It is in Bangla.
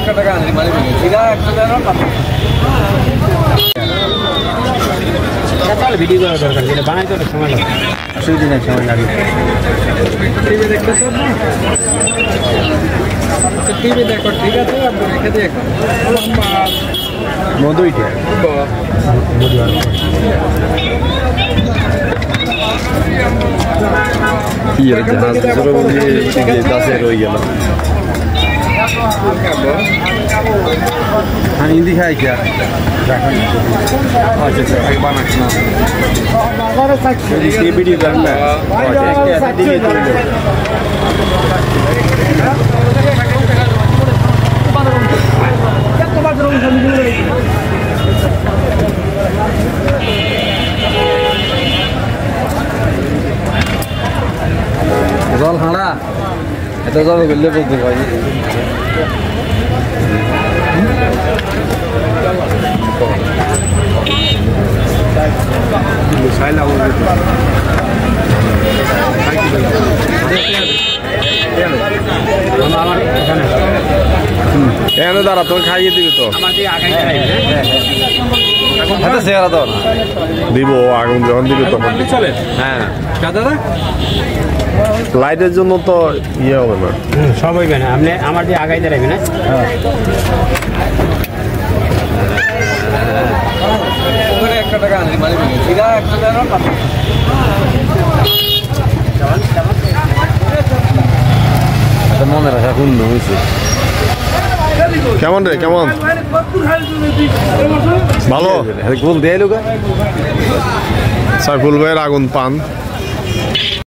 ভিডিও করা দরকার, যেটা বানাইতে অনেক সময় লাগে। অসুবিধা নেই, সময় লাগে। টিভি দেখতেছ না? টিভি দেখো, ঠিক আছে, রেখে দিয়ে মধুইটা কি জাহাজ রয়ে গেল। हाँ हिंदी है क्या? अच्छा बानाच ना ये वीडियो करना है। জল হাঁড়া এটা জল বললে বলতে পারি। এখানে দাঁড়া, তোর খাইয়ে দিবি তো। দিব আগুন যখন দিবি তখন চলে। হ্যাঁ লাইটের জন্য তো ইয়ে হবে না, সব হইবে না। আপনি আমার দিয়ে আগাই দাঁড়াবে না। মনে রাখা পূর্ণ হয়েছে। কেমন রে, কেমন? ভালো। গোল দেয় লোক সাইফুল ভাইয়ের আগুন পান।